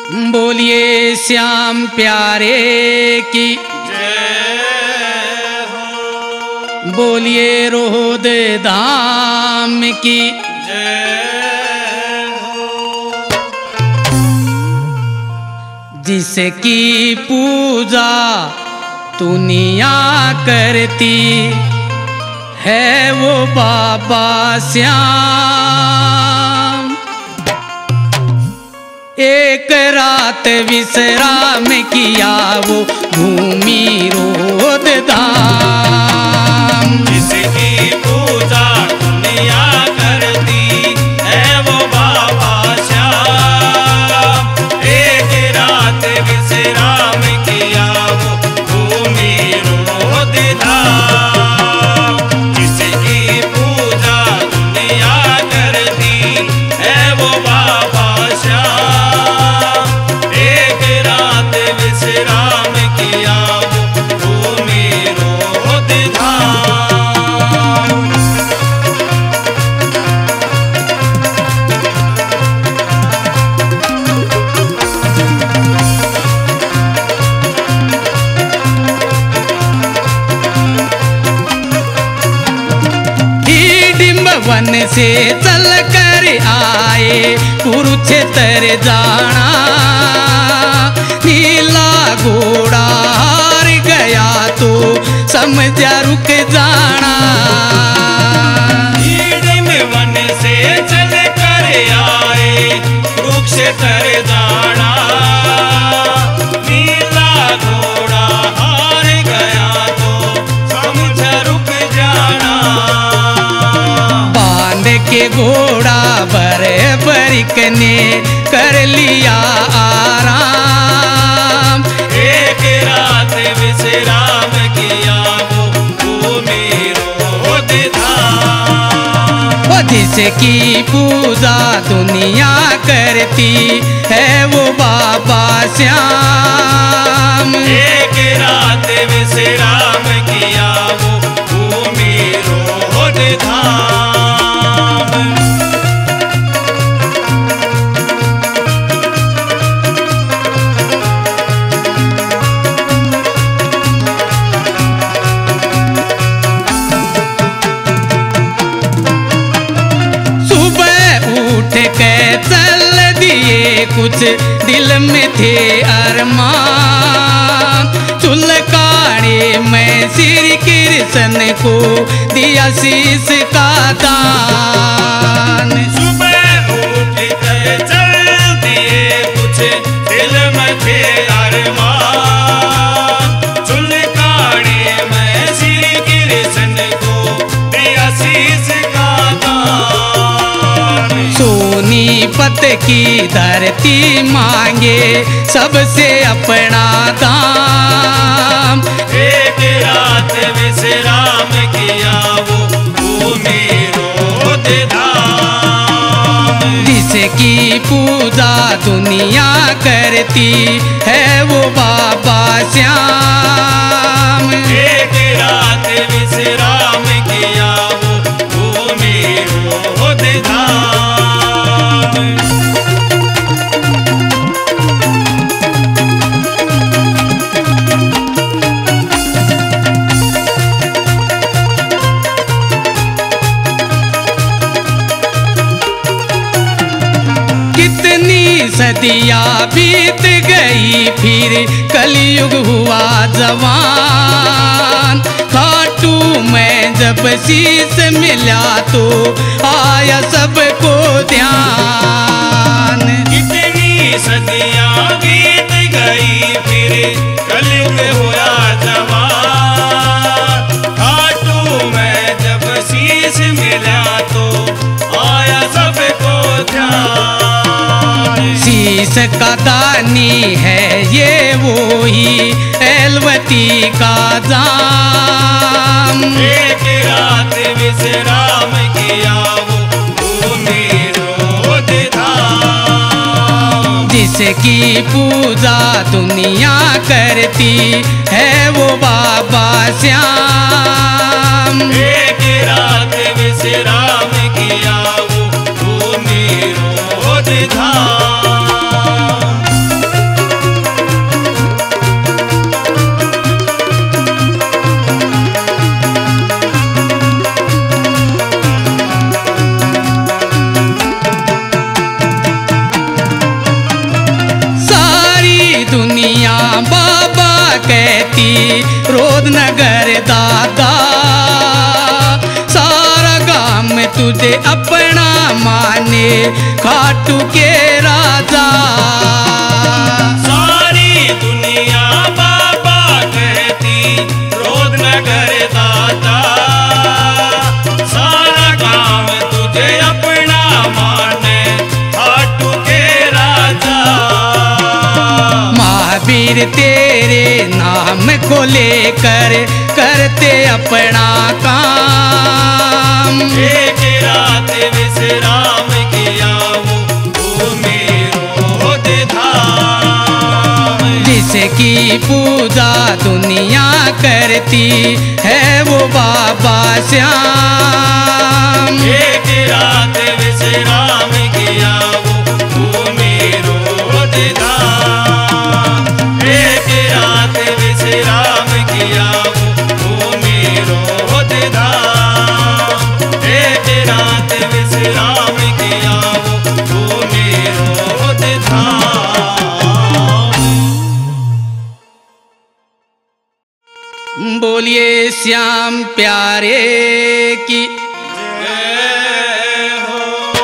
बोलिए श्याम प्यारे की जय हो। बोलिए रोहद धाम की जय हो। जिसकी पूजा दुनिया करती है वो बाबा श्याम। एक रात विश्राम किया वो भूमि रोहद धाम। जिसकी पूजा दुनिया करती है वो बाबा श्याम। एक रात विश्राम किया वो भूमि रोहद धाम। जिसकी पूजा दुनिया करती है वो बाबा श्याम। एक रात विश्राम किया वो भूमि रोहद धाम। वन से चल कर आए कुरुक्षेत्र जाना। नीला घोड़ा हार गया तो समझा रुक जाना। वन से चल कर आए कुरुक्षेत्र जाना। नीला घोड़ा हार गया तो समझ रुक जाना। बांध के घोड़ा बरिक ने कर लिया आराम। एक रात विश्राम किया वो भूमि रोहद धाम। जिसकी पूजा दुनिया करती है वो बाबा श्याम। एक रात विश्राम किया वो भूमि रोहद धाम। के चल दिए कुछ दिल में थे अरमान। चुलकाने में श्री कृष्ण को दिया शीश का दान। सुबह उठ कर चल दिए कुछ दिल में थे अरमान। चुलकाने में श्री कृष्ण को दिया शीश का दान। सोनीपत की धरती मांगे सबसे अपना दाम। एक रात विश्राम किया वो भूमि रोहद धाम। जिसकी पूजा दुनिया करती है वो बाबा श्याम। एक रात विश्राम किया वो भूमि रोहद धाम। कितनी सदियाँ बीत गई फिर कलयुग हुआ जवान। खाटू में जब शीश मिला तो आया सबको ध्यान। कितनी सदियाँ बीत गई फिर कलयुग हुआ जवान। खाटू में जब शीश मिला तो आया सबको ध्यान। शीश का दानी है ये वो ही एलवती का जाम। एक रात विश्राम किया वो भूमि रोहद धाम। जिसकी पूजा दुनिया करती है वो बाबा श्याम। एक रात विश्राम किया वो भूमि रोहद धाम। दुनिया बाबा कहती रोद नगर दादा, सारा गांव में तुझे अपना माने खाटू के राजा। सारी दुनिया बाबा कहती रोद नगर दादा, सारा गांव तुझे अपना माने खाटू के राजा। महावीर तेरे नाम को लेकर करते अपना काम, एक रात विश्राम किया वो मेरो धाम। जिसकी पूजा दुनिया करती है वो बाबा श्याम। एक रात विश्राम किया वो मेरो धाम। एक रात विश्राम किया वो मेरो धाम। एक रात विश्राम किया वो मेरो धाम। बोलिए श्याम प्यारे की, जय हो।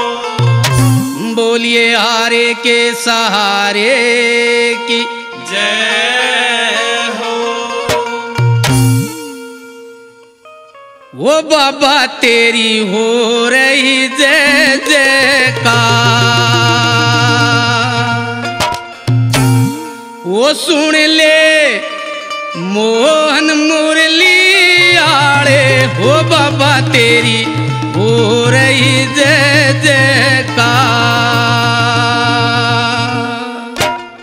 बोलिए हारे के सहारे की, जय हो। वो बाबा तेरी हो रही जय जयकार। वो सुन ले मोहन मुरली आड़े, हो बाबा तेरी हो रही जय जयकार।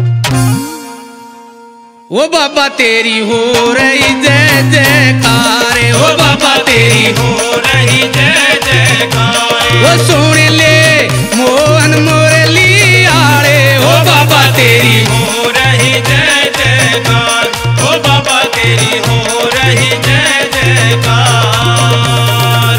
वो बाबा तेरी हो रही जय जयकार, हो बाबा तेरी हो रही जय जयकार। वो सुन ले मोहन मुरली आड़े, हो बाबा तेरी हो रही जय जयकार। हो बाबा तेरी हो रही जय जयकार।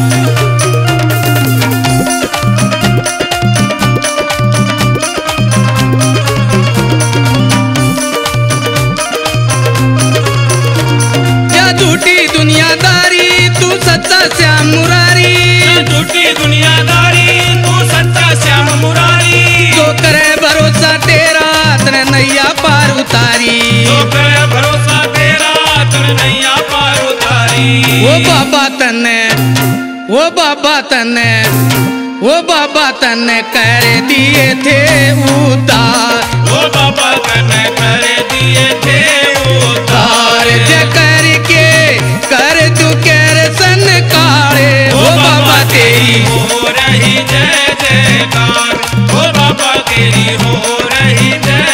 क्या झूठी दुनियादारी तू सच्चा श्याम मुरारी, झूठी दुनियादारी तू सच्चा श्याम मुरारी। जो करे भरोसा तेरा तने नैया पार उतारी, जो करे भरोसा तेरा तने नैया पार उतारी। वो बाबा तने, वो बाबा तने, वो बाबा तने कर दिए थे उतार। वो बाबा तने कर दिए थे उतार। जय करके कर तू कर सन काले, वो बाबा तेरी हो रही जय जयकार। हो बाबा तेरी हो रही जय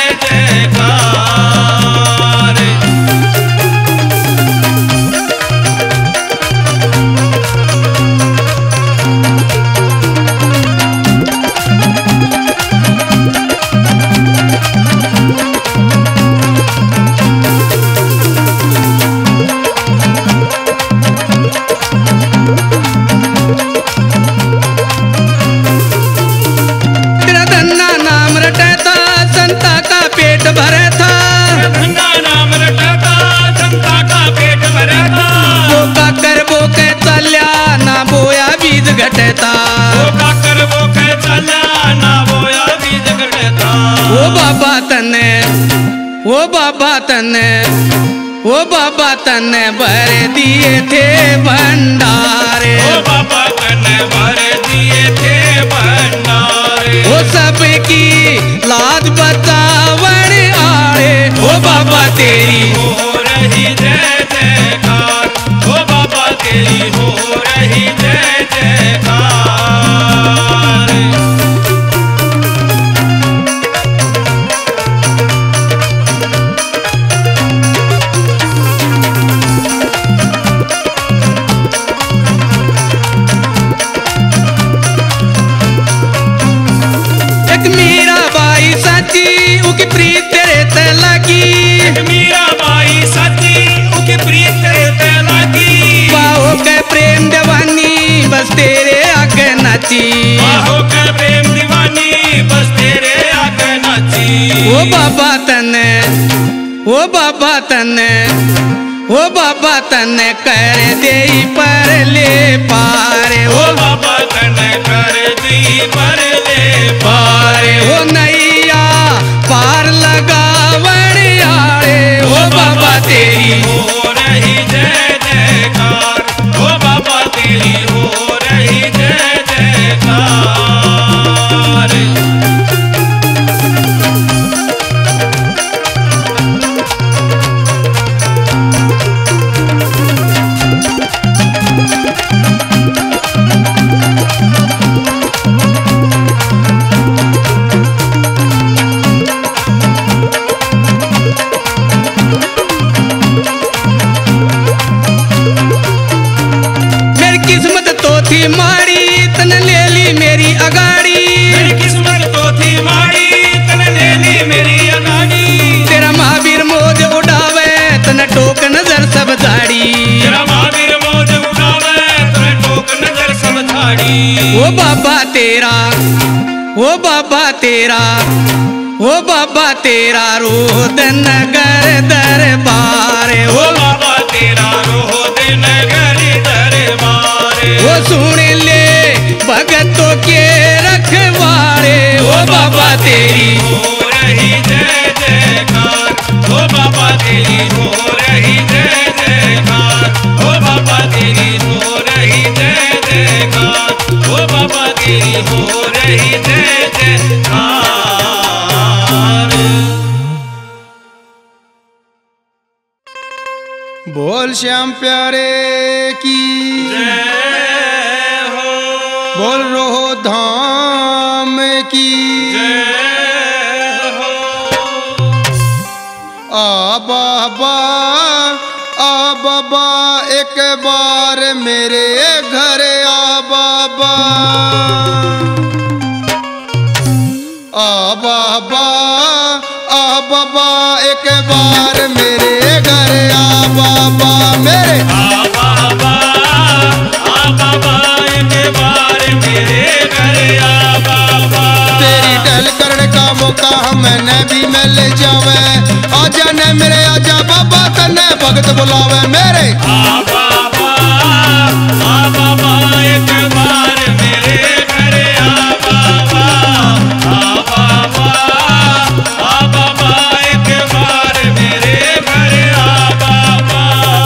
जयकार। तेरा धन्ना नाम रटता संता का पेट भरा था, धन्ना नाम रटता संता का पेट भरा था। बोका कर बोके चल्या ना बोया बीज घटता। वो काकर वो कह चला ना बोया बीज घटता। वो बाबा तने, वो बाबा तने, वो बाबा तने भर दिए थे भंडारे। वो बाबा तने भर दिए थे भंडारे। वो सबकी लाज बचावन आए, वो बाबा तेरी हो रही जय जयकार। हो बाबा तेरी हो रही जय जयकार। एक मीरा बाई सची उकी प्रीत तेरे ते लगी। मीरा बाई सची उकी प्रीत तेरे ते लगी। बाहो के प्रेम दीवानी बस तेरे आगे नची। बाहो के प्रेम दीवानी बस तेरे आगे नाची। वो ओ बाबा तने ओ बाबा तने ओ बाबा तने कर दे पर ले पार ओ बाबा तने कर दी पर ले पार ओ नैया पार लगावण आए ओ बाबा तेरी हो रही जय जयकार ओ बाबा तेरी हो रही जय जयकार माड़ी तन ले ली मेरी अगाड़ी मेरी किस्मत तो थी माड़ी तन ले ली मेरी अगाड़ी तेरा महावीर मौज उड़ावे तन टोक नजर सब झाड़ी तेरा महावीर मौज उड़ावे तन टोक नजर सब झाड़ी ओ बाबा तेरा ओ बाबा तेरा ओ बाबा तेरा रोद नगर दरबार ओ बाबा तेरा रोद नगर दरबार वो सुन ले भगतों के रखवारे ओ बाबा तेरी हो रही जय जयकार ओ बाबा तेरी हो रही जय जयकार ओ बाबा तेरी हो रही जय जयकार ओ बाबा तेरी हो रही जय जयकार बोल श्याम प्यारे की जय हो बोल रोहो धाम की जय हो आ बाबा एक बार मेरे घर आ बाबा एक बार मेरे घर आ बाबा मेरे बाबा एक बार मेरे घर आ बाबा तेरी टहल करने का मौका मैंने भी मिल जावे आजा ने मेरे आजा बाबा तने भगत बुलावे मेरे बाबा एक बार मेरे घर आ बाबा बाबा एक बार मेरे घर आ बाबा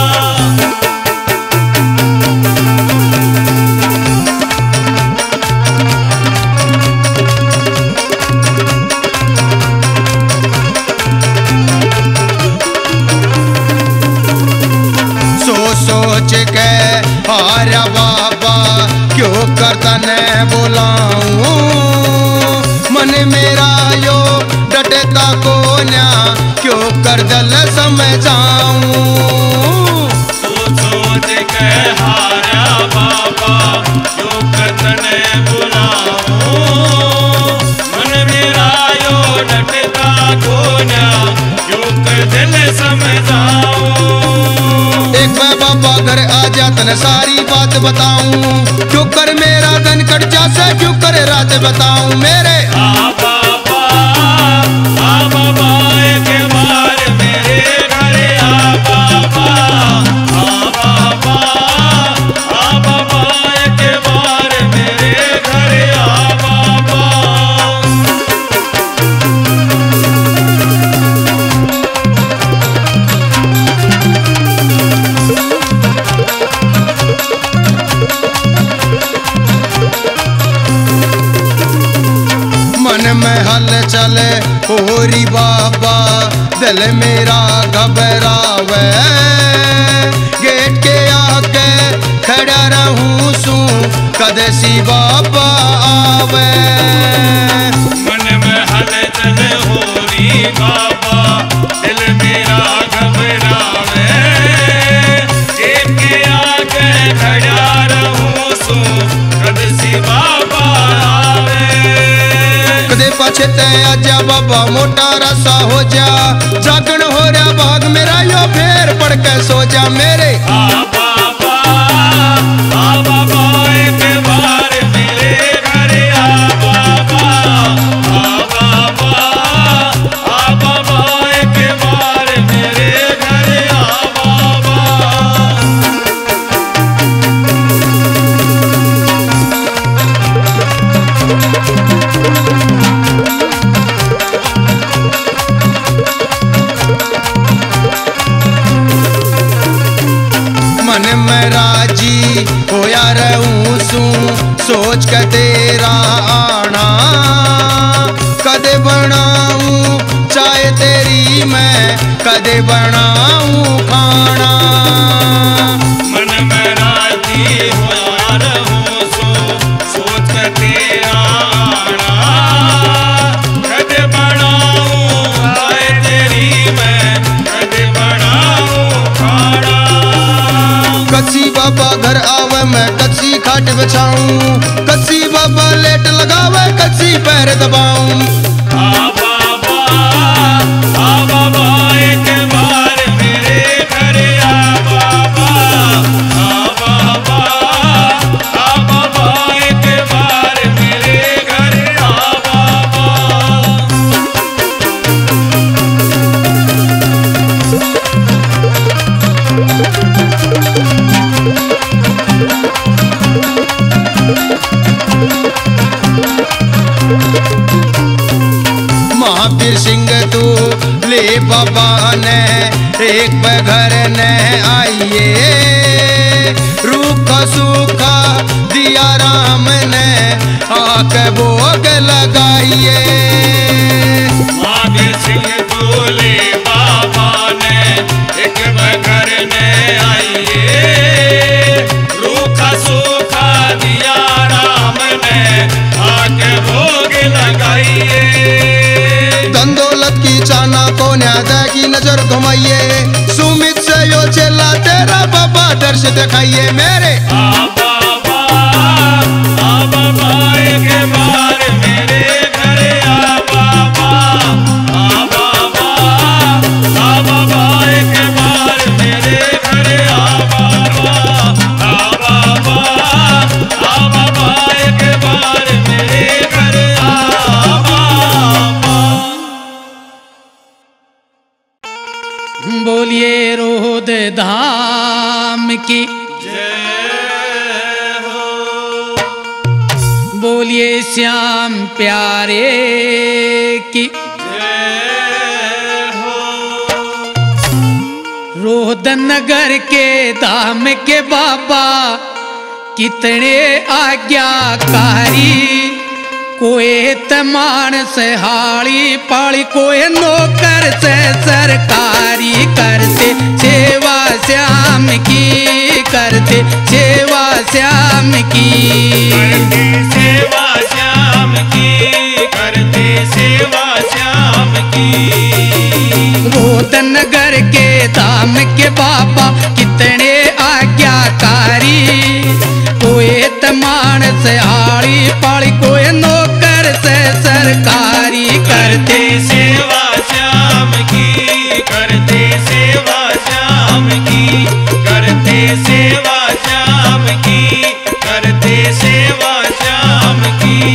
सोच के हारा बाबा क्यों करता ने बुलाऊं मन मेरा यो डटता को न्या क्यों कर दल समझाऊं सोच के हारा बाबा जो करतने बुलाऊं मन मेरा यो डटता कोना जो कर दिल समझाऊं एक मैं बाबा घर आ जा तन सारी बात बताऊं क्यों कर मेरा धन कट जा से क्यों कर रात बताऊं मेरे बाबा एक बार मेरे घर आ बाबा एक बार मेरे घर आ बाबा मन में हल चले होरी बाबा दिल मेरा घबरावे गेट के आगे खड़ा रहूं सू कदे सी बाबा आवे मन में हलचल हो रही बाबा दिल मेरा घबरावे जेब के आगे खड़ा रहूं सू कद सी बाबा आवे कदे पाछे ते आजा बाबा मोटा रसा हो जा जागण हो रहा भाग मेरा यो फेर पड़ के सो जा मेरे बाबा एक बार मेरे घर आ बाबा के तेरा आना। कदे बनाऊं चाय तेरी मैं, कदे बनाऊं खाना। मन में राजी होया रहूं सोच के तेरा आना। कदे बनाऊं चाय तेरी मैं, कदे बनाऊं खाना। कच्ची बाबा घर आवे मैं कच्ची खाट बिछाऊं, कच्ची बाबा लेट लगावे कच्ची पैर दबाऊं। आ बाबा एक बार मेरे घर आ बाबा। आ बाबा एक बार मेरे घर आ बाबा। महावीर सिंह तू ले बाबा ने एक घर ने आइए। रूखा सूखा दिया राम ने आके भोग लगाइए। महावीर सिंह बोले बाबा ने एक घर ने आइए। रूखा सूखा दिया राम ने आके भोग लगाइए। धन दौलत की चाना को न्यादा की नजर घुमाइए। सुमित से यो चेला तेरा बाबा दर्श दिखाइए मेरे। आ बाबा एक बार मेरे घर आ बाबा। आ बाबा एक बार मेरे घर आ बाबा। आ बाबा एक बार मेरे घर आ बाबा। बोलिए रोध धाम की, जय हो। बोलिए श्याम प्यारे की। जय हो। रोहदन नगर के धाम के बाबा कितने आज्ञाकारी। कोई तमान से हाड़ी पाड़ी, कोई नौकर से सरकारी। करते सेवा श्याम की, करते सेवा श्याम की। करते सेवा श्याम की, करते सेवा श्याम की। रोहतन नगर के धाम के बाबा कितने आज्ञाकारी। कोई तमान से हाड़ी पाड़ी, कोई नौकर से सरकारी। करते सेवा श्याम की, करते सेवा श्याम की। करते सेवा श्याम की, करते सेवा श्याम की।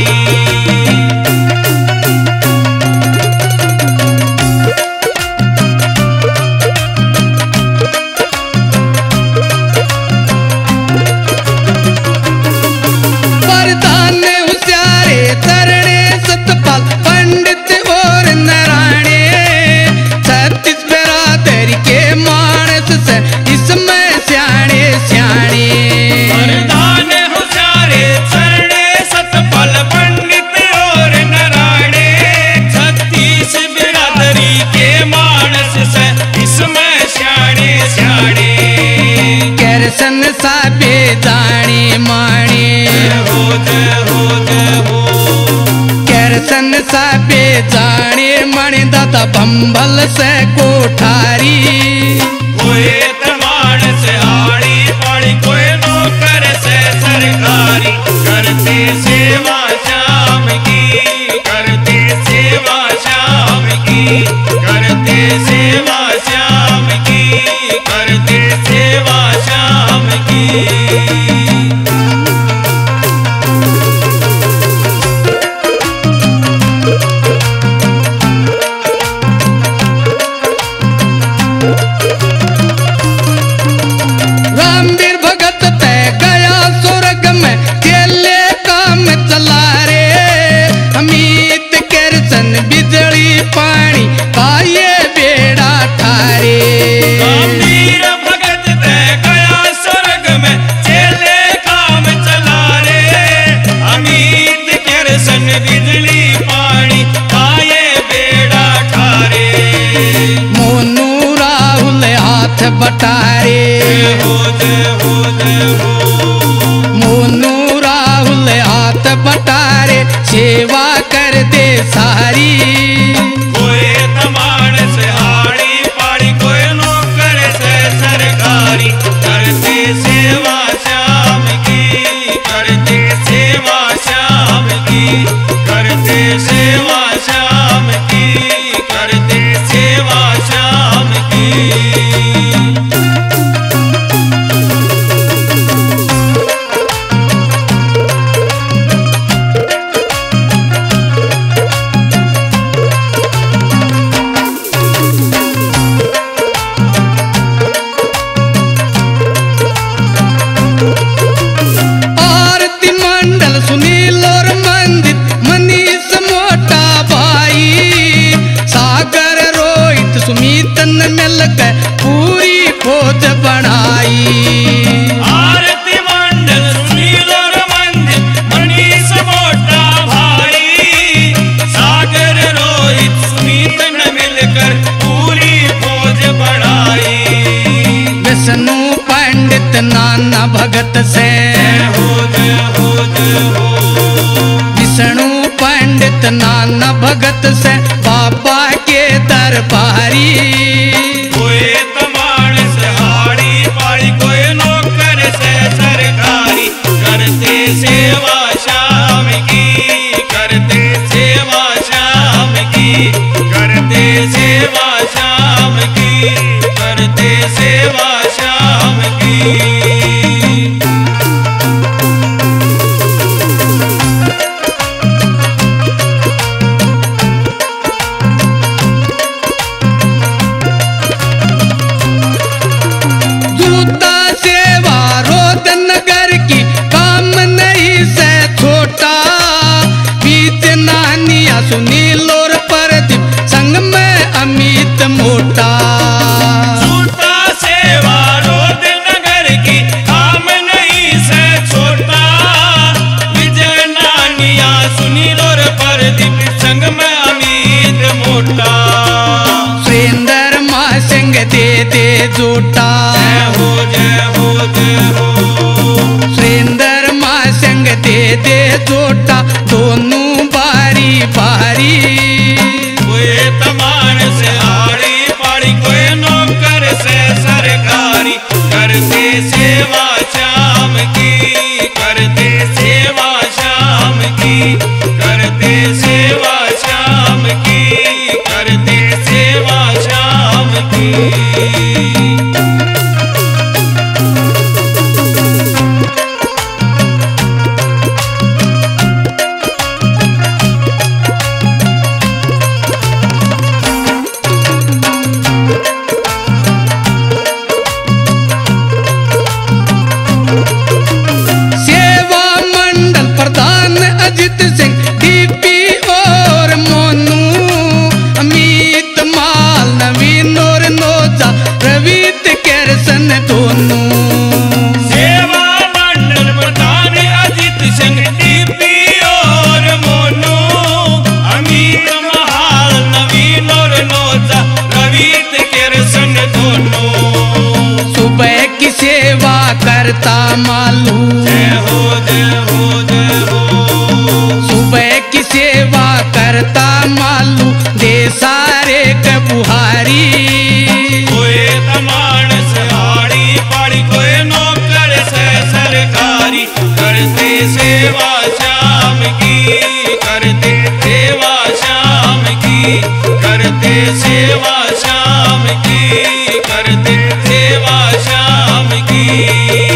इसमें स्याणे स्याणे वरदान होशियारे चरणे सतपाल पंडित और नराणे। 36 बिरादरी के मानस से इसमें स्याणे स्याणे। कैरसन साबे दाणे माणे हो जय हो जय हो। कैरसन साबे जाने मणि दादा बंबल से कोठारी। कोई तमाण से हाड़ी पाड़ी, कोई नौकर से सरकारी। करते सेवा श्याम की, करते सेवा श्याम की। करते सेवा श्याम की, करते सेवा श्याम की। रामवीर भगत तय गया स्वर्ग में, केले काम चला हाथ बटारे। हो जय हो जय हो। मोनू राहुल हाथ बटारे सेवा कर दे सारी। कोई तमाड़ से हाड़ी पाड़ी कोई नौकर से सरकारी करते सेवा श्याम की करते सेवा श्याम की करते सेवा श्याम की करते सेवा श्याम की। मिलकर पूरी खोज बनाई। आरती मंडल सुनील और मंदिर मनीष मोटा भाई सागर रोहित सुनीत ने मिलकर पूरी खोज बढ़ाई। विष्णु पंडित नाना भगत से हो जय हो जय हो। विष्णु पंडित नाना भगत से बाबा के दरबारी। कोई तमाड़ से हाड़ी पाड़ी कोई नौकर से सरकारी करते सेवा श्याम की करते सेवा श्याम की करते सेवा श्याम की करते सेवा श्याम की। सुनील और प्रदीप संग में अमित मोटा। झूठा सेवा रोद नगर की काम नहीं से छोटा। विजय नानिया सुनील और प्रदीप संग में अमित मोटा। सुरेंद्र माँ संग दे दे जोटा। हो जय हो जय हो। सुरेंद्र माँ संग दे दे जोटा दोनों बारी बारी। कोई तमाड़ से हाड़ी पाड़ी कोई नौकर से सरकारी करते सेवा श्याम की करते सेवा श्याम की करते सेवा श्याम की करते सेवा श्याम की। करता मालू जय हो जय हो जय हो। सुबह की सेवा करता मालू दे सारे के बुहारी। कोई तमाड़ से हाड़ी पाड़ी कोई नौकर से सरकारी करते सेवा श्याम की करते सेवा श्याम की करते सेवा श्याम की करते सेवा श्याम की।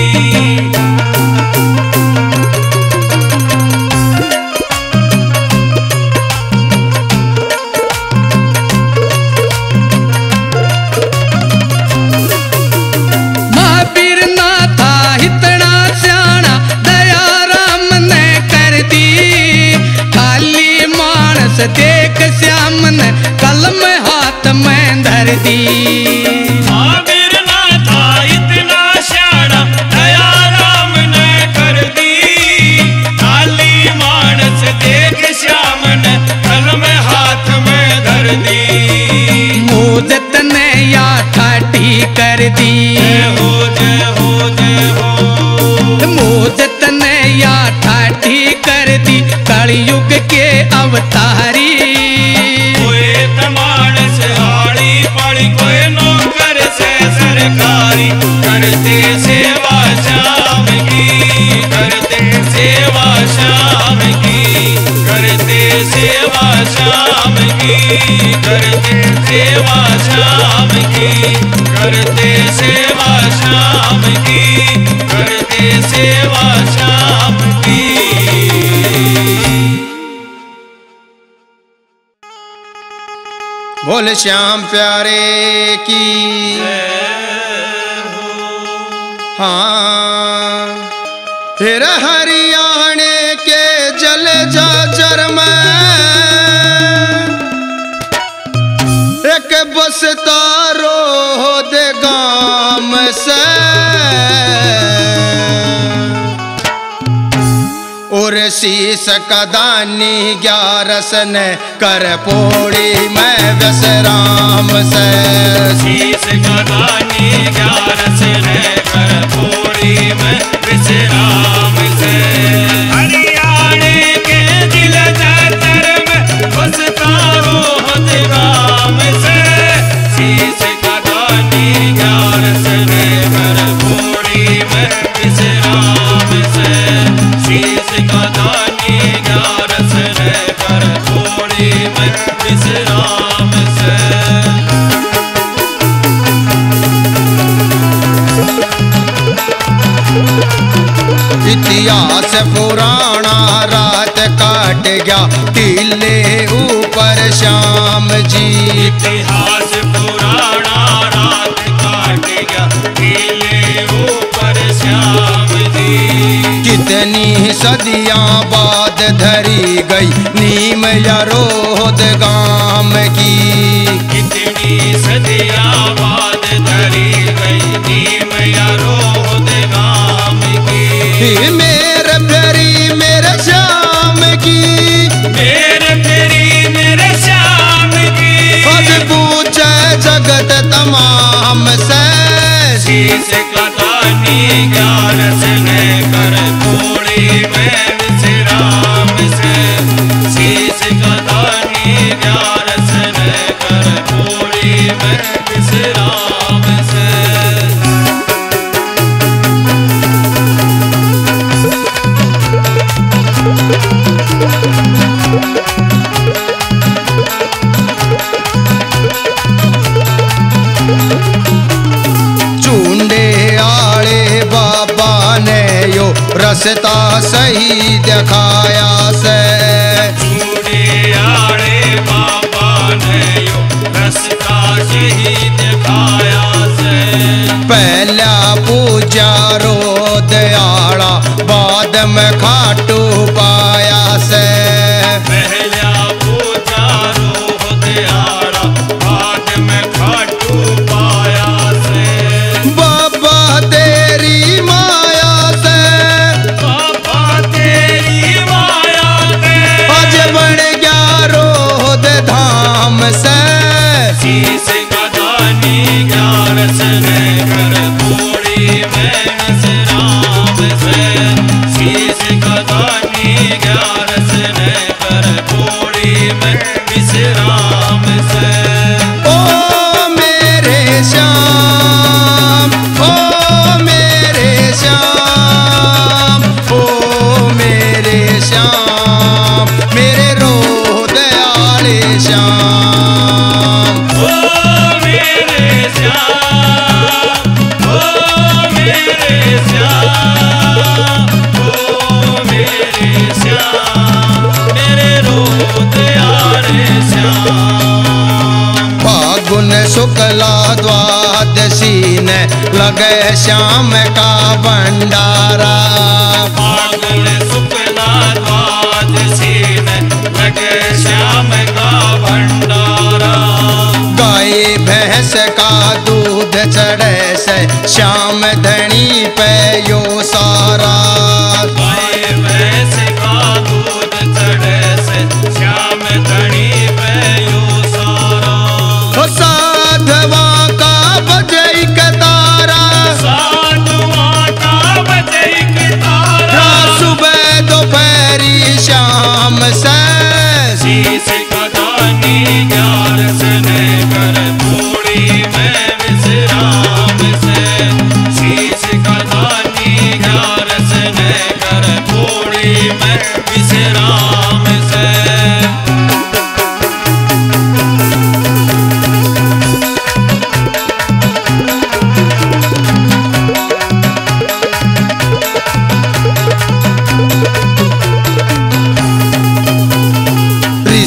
देख श्याम ने कलम हाथ में धर दी। आमिर ना था इतना श्याणा दया राम ने कर दी। काली मानस देख श्याम ने कलम हाथ में धर दी। मोदत ने या ठाठी कर दी। हो जय हो जय हो। मोज तने या ठाठी कर दी कलयुग के अवतारी। कोई तमाड़ से हाड़ी पाड़ी कोई नौकर से सरकारी करते सेवा शाम की करते सेवा शाम की करते सेवा शाम की करते सेवा शाम की करते सेवा शाम की करते सेवा शाम की। बोल श्याम प्यारे की। हाँ फिर हरियाणे के जल जाजर में एक बसता रोद गाम से और शीश कदानी 11 ने कर पोड़ी में विश्राम से। शीश कदानी 11 ने कर पोड़ी में विश्राम से। हरियाणे के दिल जातर में बसता रोहत गाम से। शीश कदानी 11 ने कर पोड़ी में विश्राम से। शीश कदानी 11 ने कर पोड़ी में विश्राम से। इतिहास पुराना रात काट गया टीले ऊपर श्याम जी। इतिहास पुराना रात काट गया टीले ऊपर श्याम जी। कितनी सदियां बाद धरी गई नीम यरोद गाम की। कितनी सदियां बाद धरी गई नीम यरोद गाम की। मेरे प्यारी मेरे श्याम की। मेरे प्यारी मेरे श्याम की। आज पूछे जगत तमाम से। शीश कदानी 11 ने कर पोड़ी में विश्राम से। शीश कदानी 11 ने कर पोड़ी में विश्राम से। चूंडे आले बाबा ने यो रस्ता सही दिखाया से। चूड़े आड़े बाबा ने यो रास्ता सही दिखाया से। पहला पूजा रोद आड़ा बाद में खाटू पाया से। पहला पूजा रोहत आड़ा बाद में खाटू पाया से। बाबा तेरी माया से। बाबा तेरी माया से। आज बढ़ गया रोद धाम से। शीश कदानी 11 ने कर पोड़ी में विश्राम से। शीश कदानी 11 ने कर पोड़ी में विश्राम से। ओ मेरे श्याम ओ मेरे श्याम ओ मेरे श्याम मेरे रोद आले श्याम। ओ मेरे श्याम ओ मेरे श्याम ओ मेरे श्याम मेरे रोद आड़े श्याम। फागुन शुक्ला द्वादशी ने लगे श्याम का भंडारा। फागुन शुक्ला द्वादशी ने लगे श्याम का भंडारा। गाय भैंस का दूध चढ़े से श्याम धनी पे यो सारा। गाय भैंस का दूध चढ़े से श्याम धनी पे यो सारा। साधवा का बजई कदा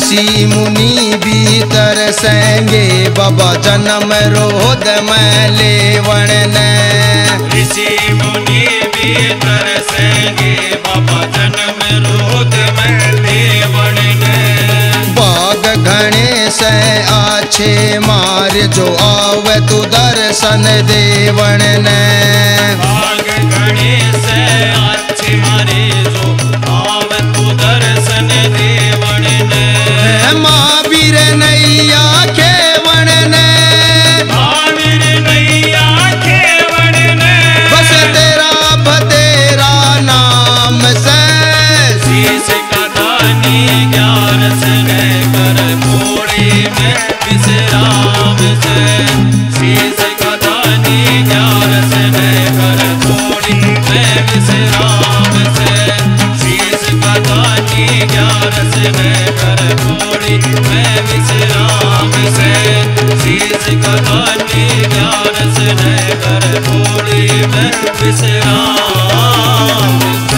ऋषि मुनि भी तरसेंगे बाबा जन्म रोध में लेवण ने। ऋषि मुनि भी तरसेंगे बाबा जन्म रोध में लेवण ने। बाग घने से आछे मार जो आवे तू दर्शन देवण ने। बाग घने से आछे मारे जो आवे तू दर्शन देवण ने। महावीर नैया खेवण ने। महावीर नैया खेवण ने। बस तेरा बतेरा नाम से। शीश का दानी 11 से कर मोड़ी में विश्राम से। शीश का दानी 11 से कर मोड़ी में विश्राम से। शीश का दानी 11 से कर मोड़ी में विश्राम से। शीश का दानी 11 से कर मोड़ी में विश्राम।